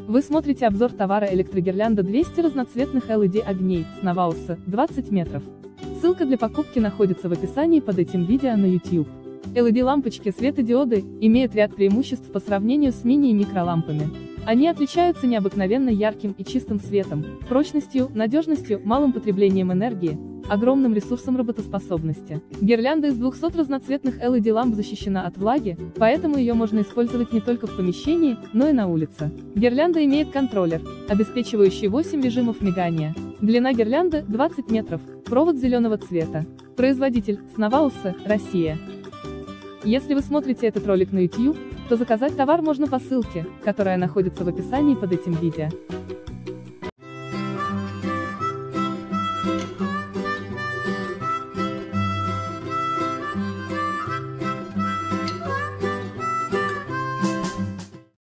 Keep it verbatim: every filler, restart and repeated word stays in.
Вы смотрите обзор товара электрогирлянда двести разноцветных эл и ди огней с Навауса, двадцать метров. Ссылка для покупки находится в описании под этим видео на YouTube. эл и ди-лампочки светодиоды имеют ряд преимуществ по сравнению с мини- и микролампами. Они отличаются необыкновенно ярким и чистым светом, прочностью, надежностью, малым потреблением энергии, огромным ресурсом работоспособности. Гирлянда из двухсот разноцветных эл и ди-ламп защищена от влаги, поэтому ее можно использовать не только в помещении, но и на улице. Гирлянда имеет контроллер, обеспечивающий восемь режимов мигания. Длина гирлянды – двадцать метров, провод зеленого цвета. Производитель – Навауса, Россия. Если вы смотрите этот ролик на YouTube, то заказать товар можно по ссылке, которая находится в описании под этим видео.